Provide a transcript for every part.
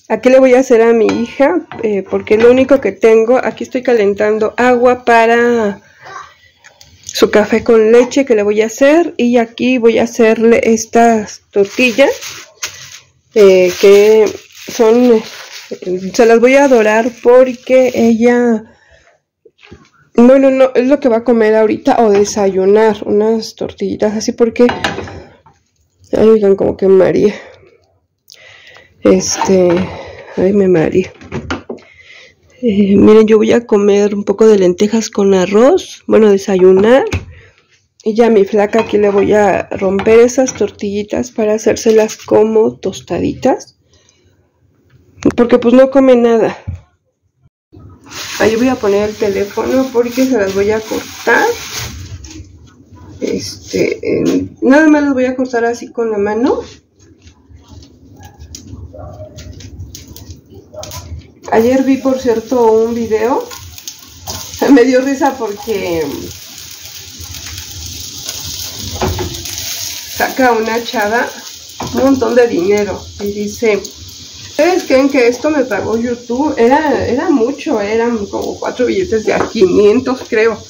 Aquí le voy a hacer a mi hija, porque es lo único que tengo. Aquí estoy calentando agua para su café con leche que le voy a hacer. Y aquí voy a hacerle estas tortillas, que son, se las voy a dorar porque ella, bueno, no, es lo que va a comer ahorita o desayunar, unas tortillitas así porque, ay, oigan, como que María. Ay, me mareé. Miren, yo voy a comer un poco de lentejas con arroz, bueno, desayunar. Y ya a mi flaca aquí le voy a romper esas tortillitas para hacérselas como tostaditas, porque pues no come nada. Ahí voy a poner el teléfono porque se las voy a cortar. Nada más las voy a cortar así con la mano. Ayer vi, por cierto, un video. Me dio risa porque saca una chava un montón de dinero y dice: ¿ustedes creen que esto me pagó YouTube? Era mucho, eran como 4 billetes de a 500, creo.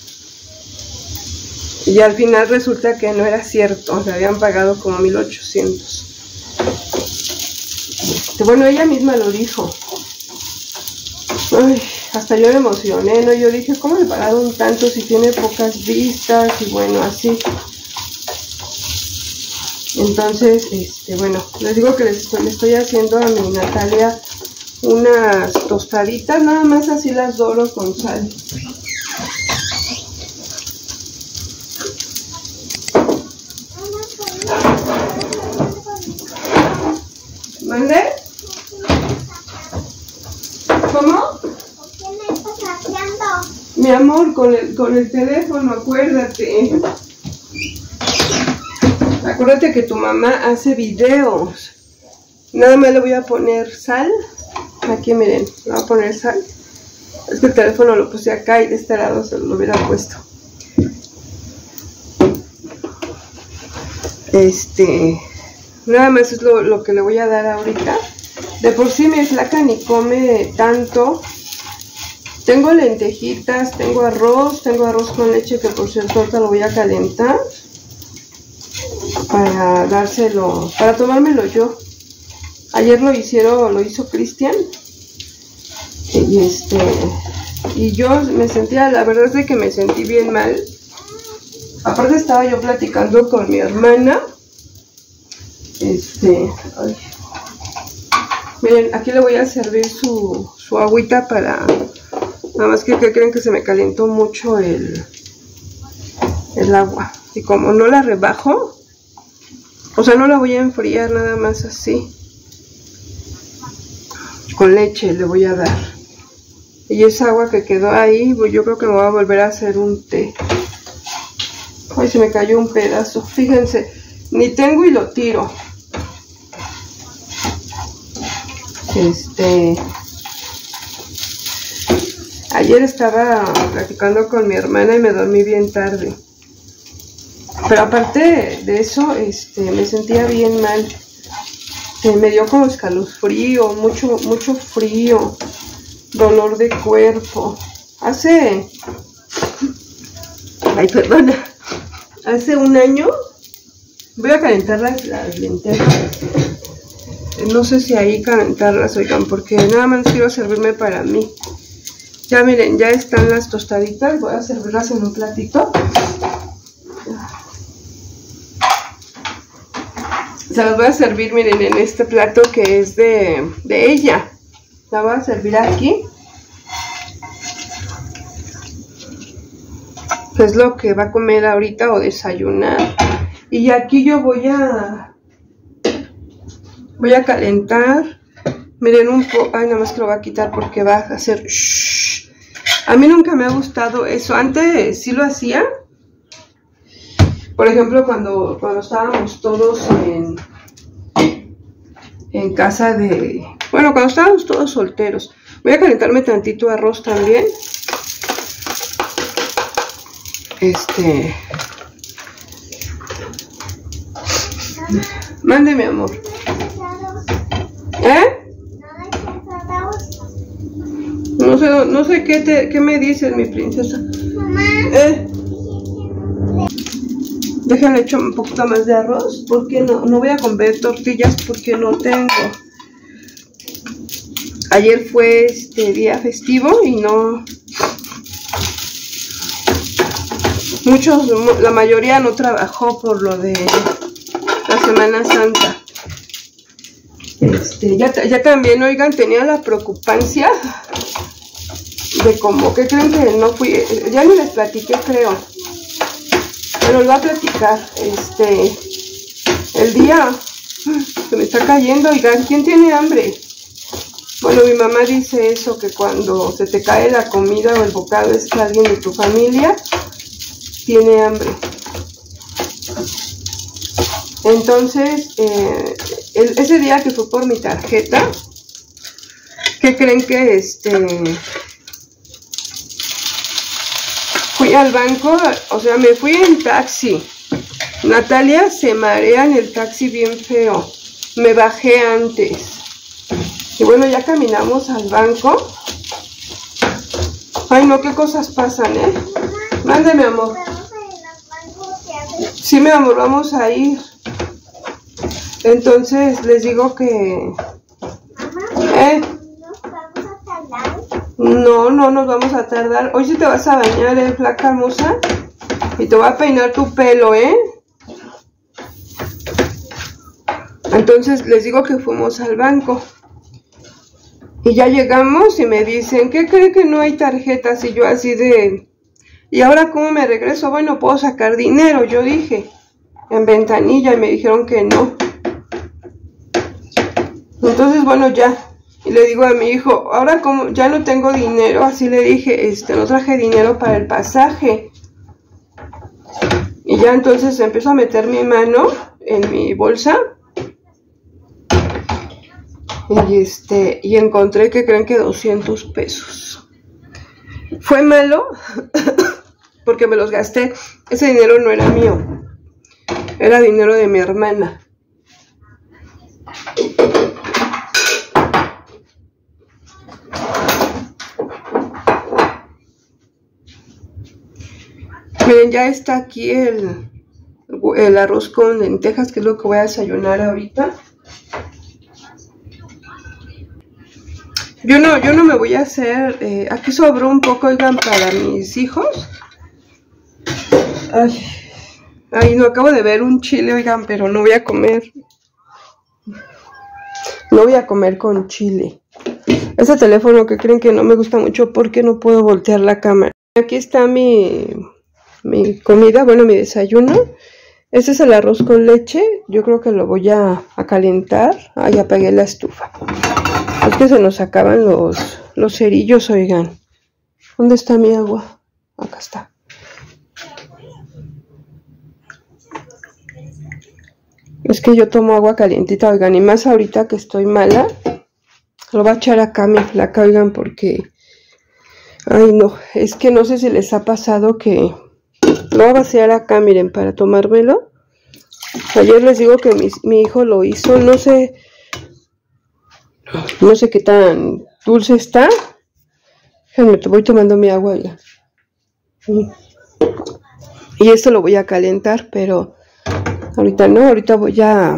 Y al final resulta que no era cierto, le habían pagado como 1800. Bueno, ella misma lo dijo. Ay, hasta yo me emocioné, ¿no? Yo dije, ¿cómo le pagaron tanto si tiene pocas vistas? Y bueno, así. Entonces, bueno, les digo que le estoy haciendo a mi Natalia unas tostaditas, nada más así las doro con sal. ¿Mande? ¿Cómo? ¿Qué me estás haciendo? Mi amor, con el teléfono, acuérdate. Acuérdate que tu mamá hace videos. Nada más le voy a poner sal. Aquí miren, le voy a poner sal. Es que el teléfono lo puse acá y de este lado se lo hubiera puesto. Nada más es lo que le voy a dar ahorita. De por sí mi flaca ni come tanto. Tengo lentejitas, tengo arroz con leche, que por cierto ahorita lo voy a calentar para dárselo, para tomármelo yo. Ayer lo hizo Cristian. Y yo me sentía, la verdad es de que me sentí bien mal. Aparte estaba yo platicando con mi hermana. Ay. Miren, aquí le voy a servir su agüita para... Nada más que creen que se me calentó mucho el agua. Y como no la rebajo, o sea, no la voy a enfriar, nada más así. Con leche le voy a dar. Y esa agua que quedó ahí, pues yo creo que me voy a volver a hacer un té. Ay, se me cayó un pedazo. Fíjense, ni tengo y lo tiro. Ayer estaba platicando con mi hermana y me dormí bien tarde. Pero aparte de eso, me sentía bien mal. Me dio como escalofrío, mucho frío, dolor de cuerpo. Ay, perdona. Hace un año, voy a calentar las lentejas. No sé si ahí calentarlas, oigan, porque nada más quiero servirme para mí. Ya miren, ya están las tostaditas. Voy a servirlas en un platito. Se las voy a servir, miren, en este plato que es de ella. La voy a servir aquí. Que es lo que va a comer ahorita o desayunar. Y aquí yo voy a calentar. Miren un poco. Ay, nada más que lo voy a quitar porque va a hacer shhh. A mí nunca me ha gustado eso. Antes sí lo hacía. Por ejemplo, cuando estábamos todos en casa de... Bueno, cuando estábamos todos solteros. Voy a calentarme tantito arroz también. Mande, mi amor. ¿Eh? No sé qué me dices, mi princesa. Mamá. Déjale echar un poquito más de arroz, porque no voy a comer tortillas porque no tengo. Ayer fue día festivo y no... la mayoría no trabajó por lo de la Semana Santa. Ya también, oigan, tenía la preocupancia de como, ¿qué creen que no fui? Ya ni les platiqué, creo. Pero les voy a platicar, el día se me está cayendo, oigan, ¿quién tiene hambre? Bueno, mi mamá dice eso, que cuando se te cae la comida o el bocado es que alguien de tu familia tiene hambre. Entonces, ese día que fue por mi tarjeta, ¿qué creen que fui al banco? O sea, me fui en taxi. Natalia se marea en el taxi bien feo. Me bajé antes. Y bueno, ya caminamos al banco. Ay, no, qué cosas pasan, ¿eh? Mándeme, amor. Sí, mi amor, vamos a ir. Entonces, les digo que... No nos vamos a tardar. Hoy sí te vas a bañar, flaca hermosa. Y te voy a peinar tu pelo, Entonces, les digo que fuimos al banco. Y ya llegamos y me dicen, ¿qué cree que no hay tarjetas? Y yo así de... ¿Y ahora cómo me regreso? Bueno, puedo sacar dinero, yo dije, en ventanilla, y me dijeron que no. Entonces, bueno, ya. Y le digo a mi hijo, ahora como ya no tengo dinero, así le dije, no traje dinero para el pasaje. Y ya entonces empiezo a meter mi mano en mi bolsa. Y encontré, que creen que 200 pesos. Fue malo porque me los gasté. Ese dinero no era mío, era dinero de mi hermana. Miren, ya está aquí el arroz con lentejas, que es lo que voy a desayunar ahorita. Yo no me voy a hacer, aquí sobró un poco, oigan, para mis hijos. Ay, no, acabo de ver un chile, oigan, pero no voy a comer. No voy a comer con chile. Ese teléfono, que creen que no me gusta mucho porque no puedo voltear la cámara. Aquí está mi comida, bueno, mi desayuno. Este es el arroz con leche. Yo creo que lo voy a calentar. Ah, ya apagué la estufa. Es que se nos acaban los cerillos, oigan. ¿Dónde está mi agua? Acá está. Es que yo tomo agua calientita, oigan, y más ahorita que estoy mala. Lo voy a echar acá, mi flaca, oigan, porque... Ay, no, es que no sé si les ha pasado que... Lo voy a vaciar acá, miren, para tomármelo. Ayer les digo que mi hijo lo hizo, no sé qué tan dulce está. Déjenme, voy tomando mi agua ya. Y esto lo voy a calentar, pero ahorita no, ahorita voy a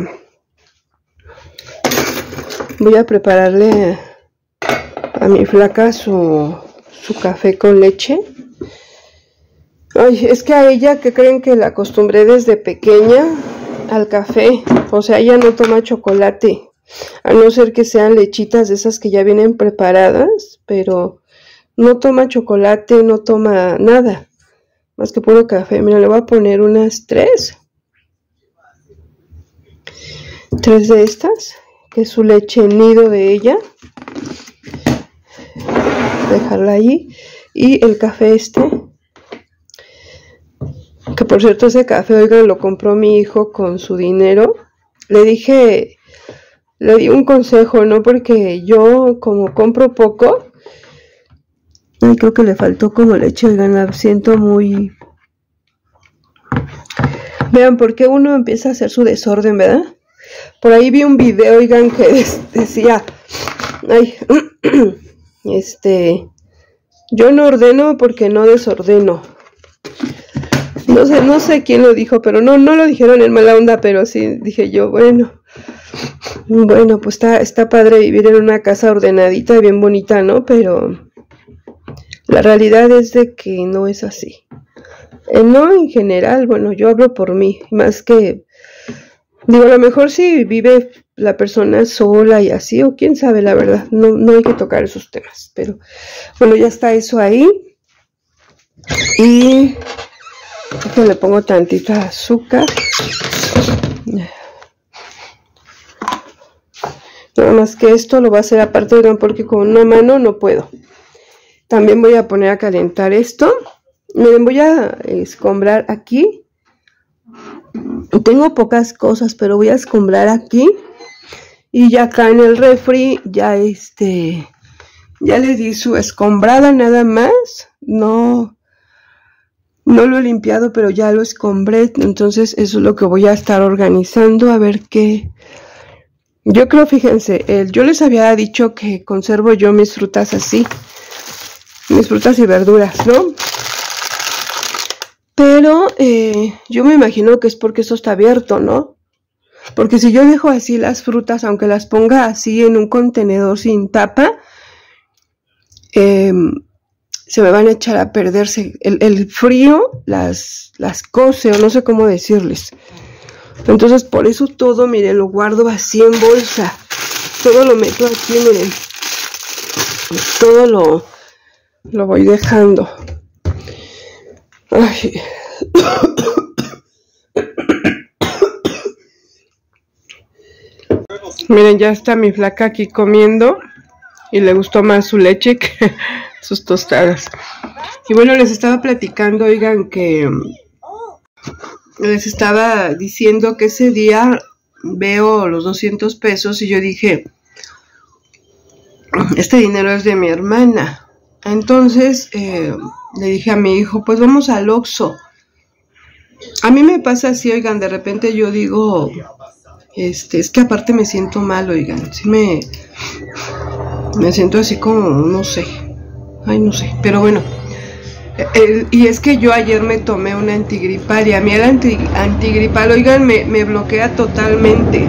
prepararle a mi flaca su café con leche. Ay, es que a ella, que creen que la acostumbré desde pequeña al café. O sea, ella no toma chocolate, a no ser que sean lechitas de esas que ya vienen preparadas, pero no toma chocolate, no toma nada, más que puro café. Mira, le voy a poner unas 3 de estas, que es su leche nido de ella. Dejarla ahí. Y el café que por cierto ese café, oigan, lo compró mi hijo con su dinero. Le di un consejo, ¿no? Porque yo, como compro poco, ay, creo que le faltó como leche, oigan, la siento muy... Vean, ¿por qué uno empieza a hacer su desorden, verdad? Por ahí vi un video, oigan, que decía, ay, Yo no ordeno porque no desordeno. No sé quién lo dijo, pero no lo dijeron en mala onda, pero sí dije yo, bueno, pues está padre vivir en una casa ordenadita y bien bonita, ¿no? Pero la realidad es de que no es así. No en general, bueno, yo hablo por mí, más que, digo, a lo mejor si vive la persona sola y así, o quién sabe, la verdad, no hay que tocar esos temas, pero bueno, ya está eso ahí. Y le pongo tantita azúcar. Nada más que esto lo voy a hacer aparte, porque con una mano no puedo. También voy a poner a calentar esto. Miren, voy a escombrar aquí. Tengo pocas cosas, pero voy a escombrar aquí. Y ya acá en el refri, ya le di su escombrada nada más. No lo he limpiado, pero ya lo escombré. Entonces eso es lo que voy a estar organizando. A ver qué. Yo creo, fíjense, yo les había dicho que conservo yo mis frutas así. Mis frutas y verduras, ¿no? Pero yo me imagino que es porque eso está abierto, ¿no? Porque si yo dejo así las frutas, aunque las ponga así en un contenedor sin tapa, se me van a echar a perderse. El frío las cose, o no sé cómo decirles. Entonces por eso todo, miren, lo guardo así en bolsa. Todo lo meto aquí, miren. Todo lo voy dejando. Ay. Miren, ya está mi flaca aquí comiendo y le gustó más su leche que sus tostadas. Y bueno, les estaba platicando, oigan, que les estaba diciendo que ese día veo los 200 pesos y yo dije, este dinero es de mi hermana. Entonces le dije a mi hijo, pues vamos al Oxxo. A mí me pasa así, oigan, de repente yo digo, es que aparte me siento mal, oigan, sí me siento así como, no sé, pero bueno, y es que yo ayer me tomé una antigripal y a mí el antigripal, oigan, me bloquea totalmente.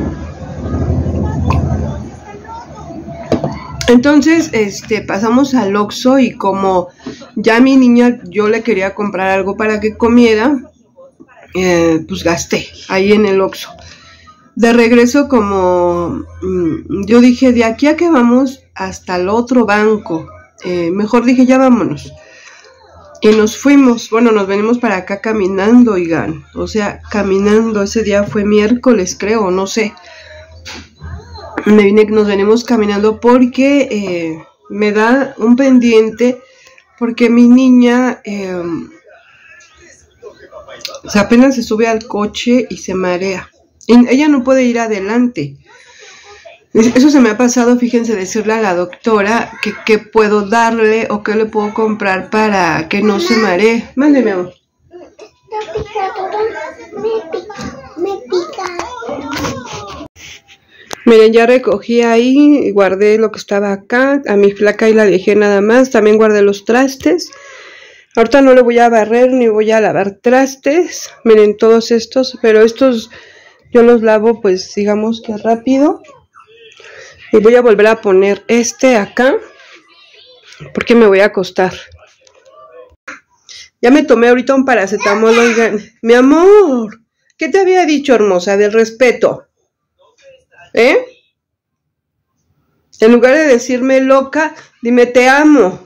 Entonces, pasamos al Oxxo y como ya a mi niña yo le quería comprar algo para que comiera, pues gasté ahí en el Oxxo. De regreso, como yo dije, de aquí a que vamos hasta el otro banco, mejor dije, ya vámonos. Y nos fuimos, bueno, nos venimos para acá caminando, oigan, o sea, caminando. Ese día fue miércoles, creo, no sé. Nos venimos caminando porque me da un pendiente, porque mi niña o sea, apenas se sube al coche y se marea. Y ella no puede ir adelante. Eso se me ha pasado, fíjense, decirle a la doctora que qué puedo darle o qué le puedo comprar para que no se maree. Mándeme, amor. Me pica. Miren, ya recogí ahí, guardé lo que estaba acá, a mi flaca ahí la dejé nada más, también guardé los trastes. Ahorita no le voy a barrer ni voy a lavar trastes, miren todos estos, pero estos yo los lavo pues digamos que rápido. Y voy a volver a poner acá, porque me voy a acostar. Ya me tomé ahorita un paracetamol, oigan. Mi amor, ¿qué te había dicho, hermosa, del respeto? En lugar de decirme loca, dime te amo.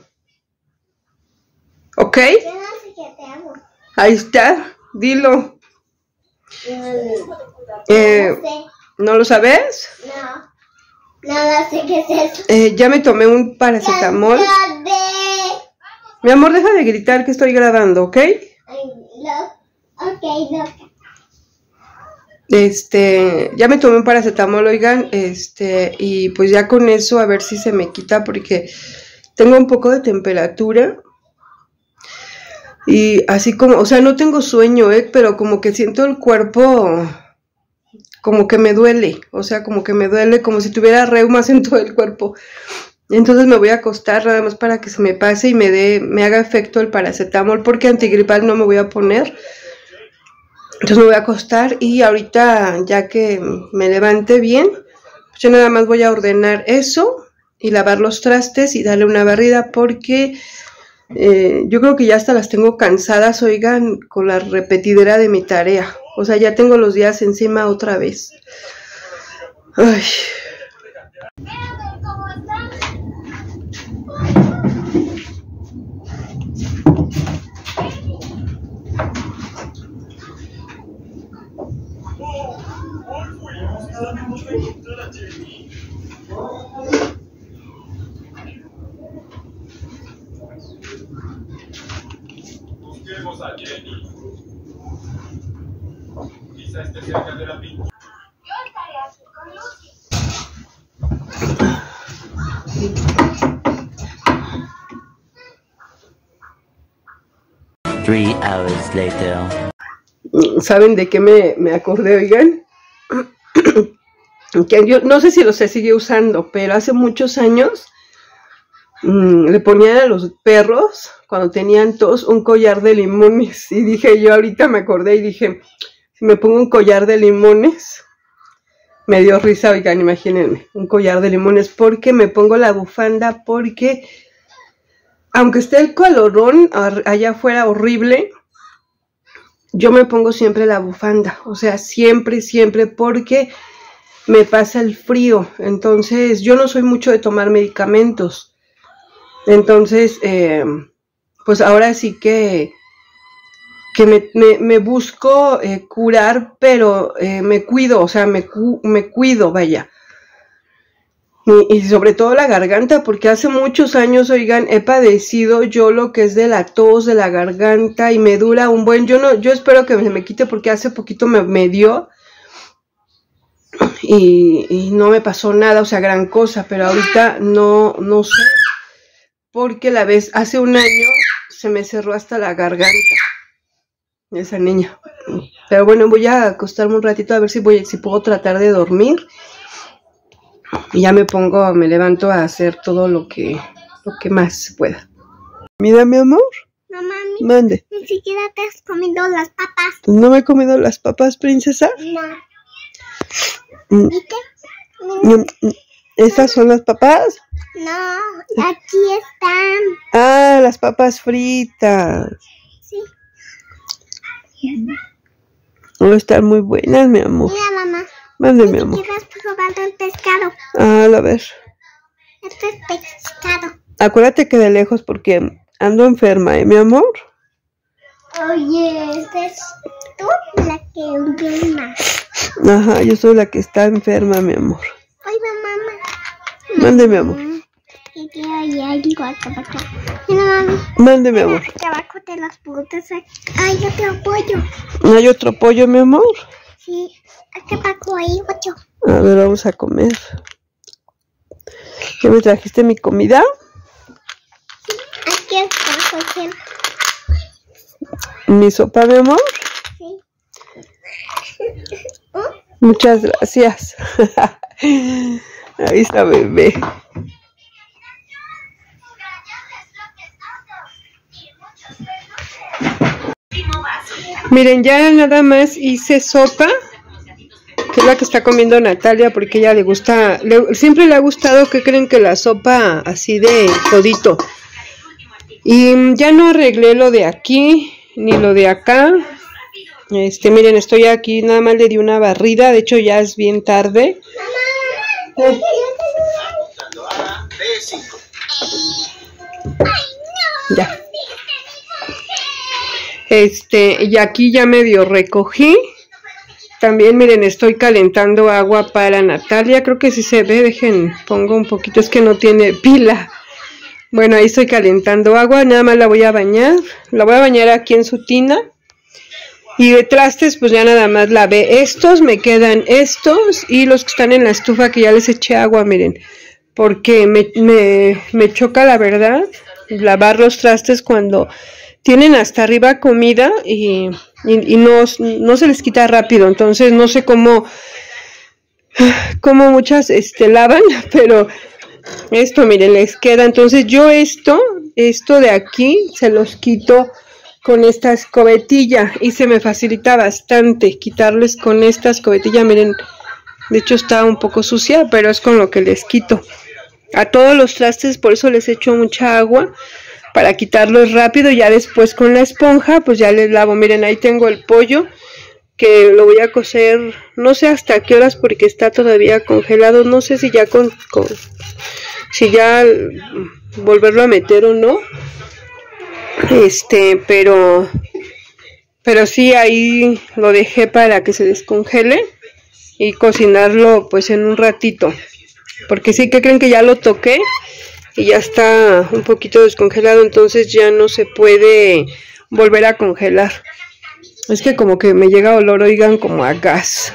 ¿Ok? Yo no sé que te amo. Ahí está, dilo. No sé. ¿No lo sabes? No. Nada sé qué es eso. Ya me tomé un paracetamol. Mi amor, deja de gritar que estoy grabando, ¿ok? Ok, loca. Ya me tomé un paracetamol, oigan, y pues ya con eso a ver si se me quita porque tengo un poco de temperatura y así como, o sea, no tengo sueño, pero como que siento el cuerpo como que me duele, o sea, como que me duele como si tuviera reumas en todo el cuerpo. Entonces me voy a acostar nada más para que se me pase y me haga efecto el paracetamol, porque antigripal no me voy a poner. Entonces me voy a acostar y ahorita, ya que me levante bien, pues yo nada más voy a ordenar eso y lavar los trastes y darle una barrida, porque yo creo que ya hasta las tengo cansadas, oigan, con la repetidera de mi tarea. O sea, ya tengo los días encima otra vez. Ay. Busquemos a Jenny. Quizá esté cerca de la pintura. Yo estaré aquí con Lucy. 3 hours later. ¿Saben de qué me acordé, oigan? Que yo no sé si se sigue usando, pero hace muchos años le ponían a los perros, cuando tenían tos, un collar de limones. Y dije, yo ahorita me acordé y dije, si me pongo un collar de limones, me dio risa, oigan, imagínense, un collar de limones, porque me pongo la bufanda, porque aunque esté el calorón allá afuera horrible, yo me pongo siempre la bufanda, o sea, siempre, porque me pasa el frío. Entonces, yo no soy mucho de tomar medicamentos. Entonces, pues ahora sí que me busco curar, pero me cuido, o sea, me cuido, vaya. Y sobre todo la garganta, porque hace muchos años, oigan, he padecido yo lo que es de la tos, de la garganta, y me dura un buen, yo espero que se me quite, porque hace poquito me dio, y no me pasó nada, o sea, gran cosa, pero ahorita no sé, porque hace un año se me cerró hasta la garganta, esa niña. Pero bueno, voy a acostarme un ratito a ver si puedo tratar de dormir. Y ya me levanto a hacer todo lo que más se pueda. Mira, mi amor. No, mami. Mande. Ni siquiera te has comido las papas. ¿No me he comido las papas, princesa? No. ¿Viste? ¿Estas son las papas? No, aquí están. Ah, las papas fritas. Sí. No están muy buenas, mi amor. Mira, mamá. Mande, mi amor. Ni siquiera has probado el pescado. Ah, a ver. Esto es pescado. Acuérdate que de lejos, porque ando enferma, mi amor. Oye, es tú la que enferma. Ajá, yo soy la que está enferma, mi amor. Oye, mamá. Mande, mi amor. Y que hay igual que abajo. Mira, mami. Mande, mi amor. Que abajo de las frutas hay otro pollo. ¿Hay otro pollo, mi amor? Sí, aquí abajo hay otro. A ver, vamos a comer. ¿Ya me trajiste mi comida? Aquí está, José. ¿Mi sopa, mi amor? Sí. Muchas gracias. Ahí está, bebé. Miren, ya nada más hice sopa, que es la que está comiendo Natalia, porque ella le gusta, siempre le ha gustado, que creen, que la sopa así de codito. Y ya no arreglé lo de aquí, ni lo de acá. Miren, estoy aquí, nada más le di una barrida, de hecho ya es bien tarde. Ya. Y aquí ya medio recogí. También, miren, estoy calentando agua para Natalia. Creo que si se ve, pongo un poquito, es que no tiene pila. Bueno, ahí estoy calentando agua, nada más la voy a bañar. La voy a bañar aquí en su tina. Y de trastes, pues ya nada más lavé estos, me quedan estos y los que están en la estufa, que ya les eché agua, miren. Porque me choca, la verdad, lavar los trastes cuando tienen hasta arriba comida y no se les quita rápido. Entonces no sé cómo muchas lavan, pero Esto, miren, les queda. Entonces yo esto de aquí se los quito con esta escobetilla y se me facilita bastante quitarles con esta escobetilla. Miren, de hecho está un poco sucia, pero es con lo que les quito a todos los trastes. Por eso les echo mucha agua para quitarlos rápido. Ya después con la esponja pues ya les lavo. Miren, ahí tengo el pollo que lo voy a cocer, no sé hasta qué horas porque está todavía congelado. No sé si ya si ya volverlo a meter o no. Pero sí, ahí lo dejé para que se descongele y cocinarlo pues en un ratito, porque sí, que creen que ya lo toqué y ya está un poquito descongelado, entonces ya no se puede volver a congelar. Es que como que me llega olor, oigan, como a gas.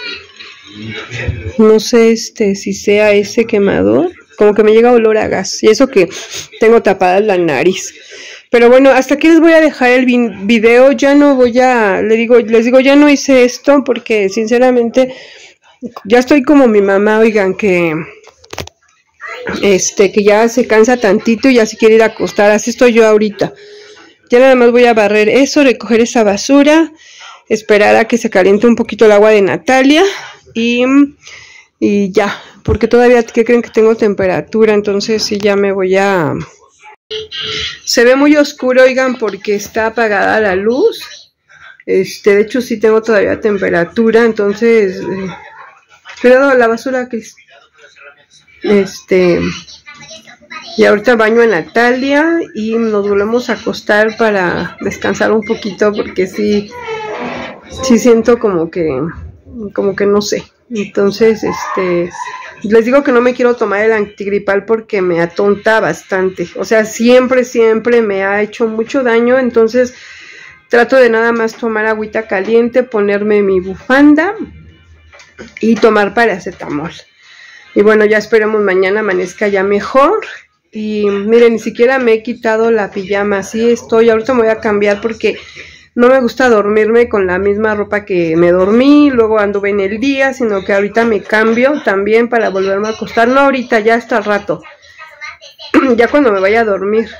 No sé si sea ese quemador, como que me llega olor a gas, y eso que tengo tapada la nariz. Pero bueno, hasta aquí les voy a dejar el video. Ya no voy a, les digo, ya no hice esto porque sinceramente ya estoy como mi mamá, oigan, que ya se cansa tantito y ya se quiere ir a acostar. Así estoy yo ahorita. Ya nada más voy a barrer eso, recoger esa basura, esperar a que se caliente un poquito el agua de Natalia y ya, porque todavía, ¿qué creen? Que tengo temperatura, entonces sí, ya me voy a... Se ve muy oscuro, oigan, porque está apagada la luz. De hecho sí tengo todavía temperatura, entonces cuidado la basura, Cris. Y ahorita baño a Natalia y nos volvemos a acostar para descansar un poquito, porque sí siento como que no sé. Entonces, les digo que no me quiero tomar el antigripal porque me atonta bastante. O sea, siempre me ha hecho mucho daño. Entonces, trato de nada más tomar agüita caliente, ponerme mi bufanda y tomar paracetamol. Y bueno, ya esperemos mañana amanezca ya mejor. Y miren, ni siquiera me he quitado la pijama. Así estoy. Ahorita me voy a cambiar porque... no me gusta dormirme con la misma ropa que me dormí, luego anduve en el día, sino que ahorita me cambio también para volverme a acostar. No ahorita, ya hasta el rato. Ya cuando me vaya a dormir.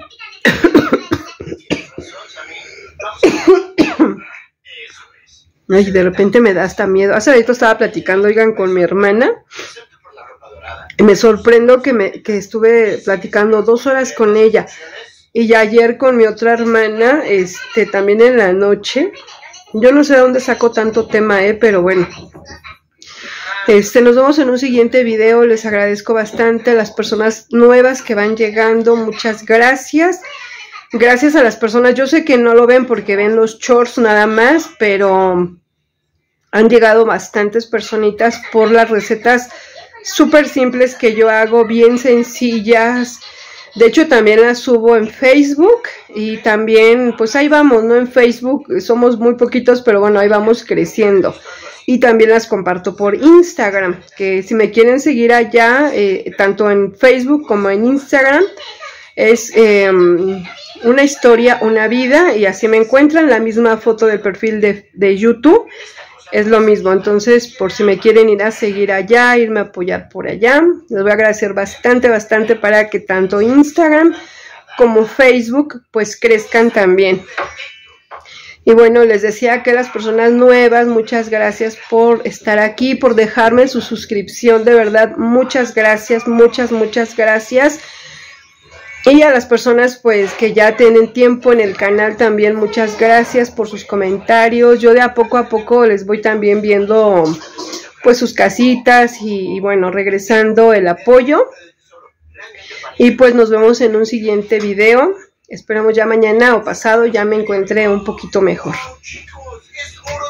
Ay, de repente me da hasta miedo. Hace rato estaba platicando, oigan, con mi hermana. Me sorprendo que estuve platicando 2 horas con ella. Y ya ayer con mi otra hermana, también en la noche. Yo no sé de dónde saco tanto tema, pero bueno. Nos vemos en un siguiente video. Les agradezco bastante a las personas nuevas que van llegando. Muchas gracias. Gracias a las personas. Yo sé que no lo ven porque ven los shorts nada más, pero han llegado bastantes personitas por las recetas súper simples que yo hago, bien sencillas. De hecho, también las subo en Facebook y también, pues ahí vamos, ¿no? En Facebook somos muy poquitos, pero bueno, ahí vamos creciendo. Y también las comparto por Instagram, que si me quieren seguir allá, tanto en Facebook como en Instagram, es una historia, una vida, y así me encuentran. La misma foto del perfil de YouTube, es lo mismo. Entonces, por si me quieren ir a seguir allá, irme a apoyar por allá, les voy a agradecer bastante para que tanto Instagram como Facebook pues crezcan también. Y bueno, les decía que las personas nuevas, muchas gracias por estar aquí, por dejarme su suscripción, de verdad, muchas gracias, muchas gracias. Y a las personas pues que ya tienen tiempo en el canal también, muchas gracias por sus comentarios. Yo de a poco les voy también viendo pues sus casitas y bueno, regresando el apoyo. Y pues nos vemos en un siguiente video. Esperamos ya mañana o pasado ya me encuentre un poquito mejor.